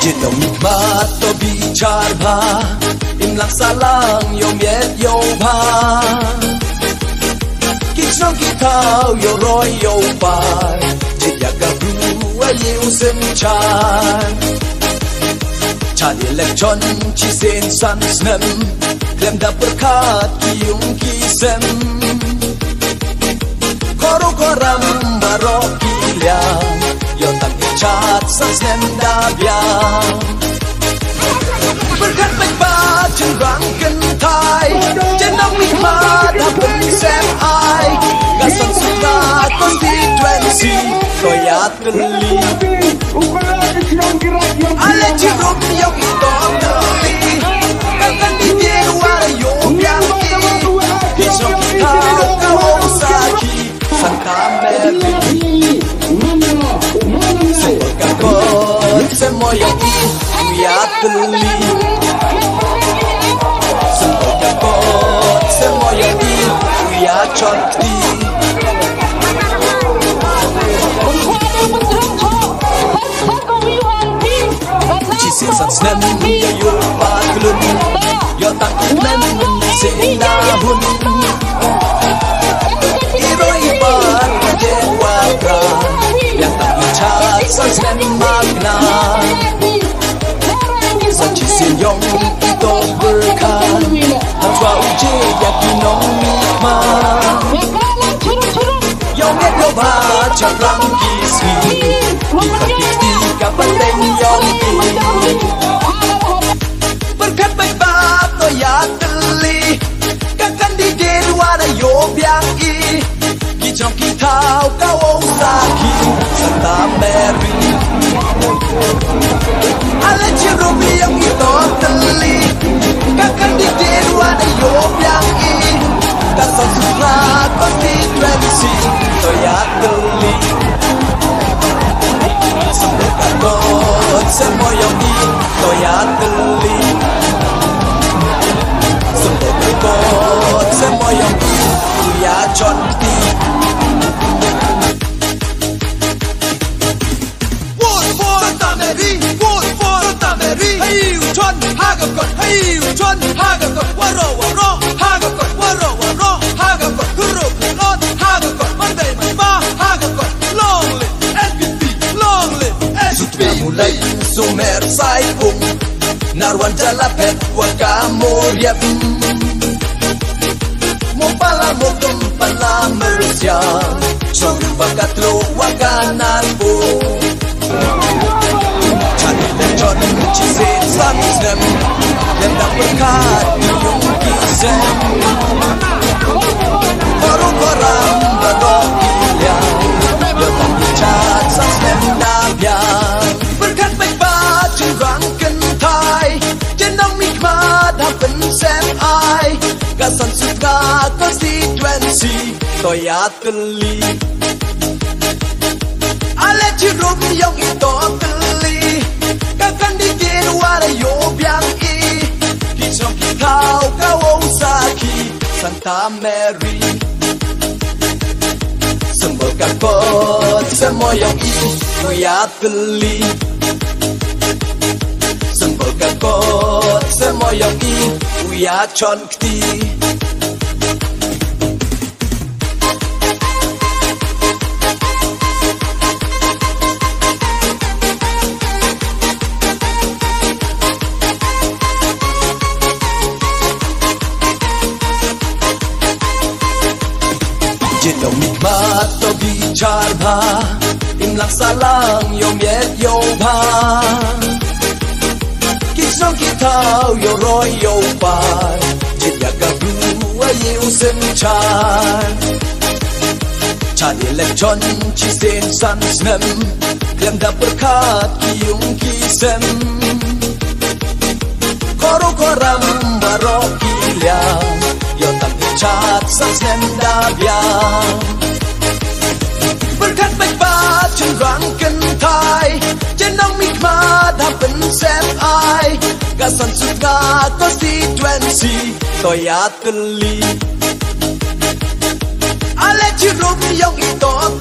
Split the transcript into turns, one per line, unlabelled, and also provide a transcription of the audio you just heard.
Jito mikmat to bicar bha imlak salang yom yet yo bha Kisong kitao yo roy yo pai Jit yaga blue you sim chan Chan elektron chi sen san snem Klem da berkat ki yung kisem Koro koram barok kilyang Yo tak chat san snem da biang Berkat baik ba chân vang ken thai Chân nong mi ma da pen sem ai Gasan suka constituency Koyat keli Ale chirom yung itong keli Kakan di dewa yung yaki Kisong kitao kao saki Santa Mary Semua kakot semua yang Koyat keli Semua kakot semua yang Koyat chonti Sin san snem yo patlun yo tak nem sin na hun iroi pan je wa pra yang tak chat san snem magna san chi sin yong to berkan han twa uje ya kinong ma yong net yo ba chaplang kismi kita kapan teng yong Berkat baik bab to ya teli Kakan di dewa da yo biang i Kijong kitao kau saki Santa Mary Ale chirom yang ito teli Kakan di dewa da yo biang i Kasan suka constituency to ya teli Semua kakot semua yang di to ya teli Semua kakot semua yang di ya chonti Vote for Santa Mary Vote for Santa Mary Hey chon hagakot Hey chon hagakot Waro waro hagakot Waro waro hagakot Kuro kulot hagakot Monday ma hagakot Long live NPP Long live NPP Mulai sumer sai pung Narwan jalapet wakamuriap Mopala motum pala mersya Song bakatlo wakanan po Chani lechon chisen san snem Lenda berkat yung kisem Koro koram barok ilyang Yotan dichat san snem nabiang Berkat baik ba curang kentai Jenang mikmat hapen sem ai Gasan suka constituency Toyat keli Ale chirom yung ito keli Kakan di dewa da yo biang i Kijong kitao kao saki Santa Mary Semua kakot semua yang i Toyat keli Semua kakot semua yang i Uya chon kti Jito mikmat to bicar bha Imlak salang yom yet yo bha Kisong kitao yo roy yo pai Jit yaga blue you sim chan Chan elektron chi sen san snem Klem da berkat ki yung kisem Koro koram barok kilyang Yo tak chat san snem da biang Berkat baik ba chân vang ken thai Jenang mikmat hapen sem ai Gasan suka constituency Toyat keli Ale chirom yung ito